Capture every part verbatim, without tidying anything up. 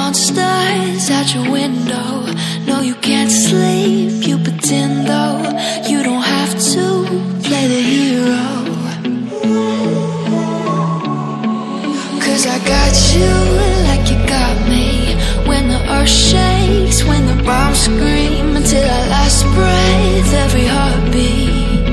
monsters out your window. No, you can't sleep, you pretend though. You don't have to play the hero, 'cause I got you like you got me. When the earth shakes, when the bombs scream, until our last breath, every heartbeat.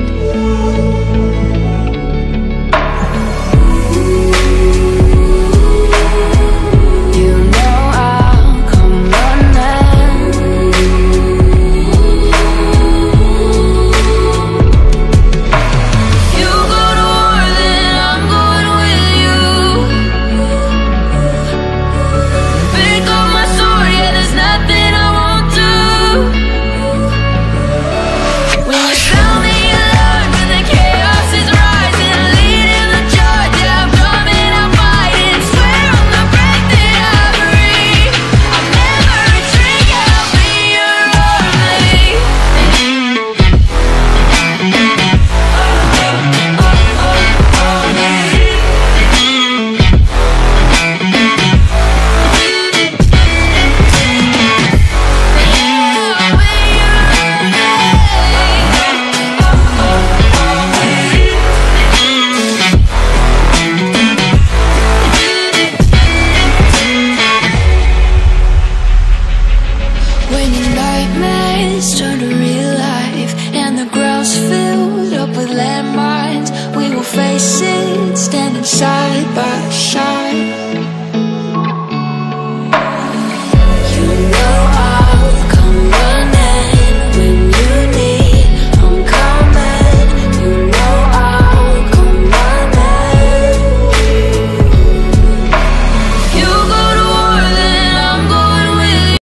Turn to real life and the ground's filled up with landmines. We will face it, standing side by side.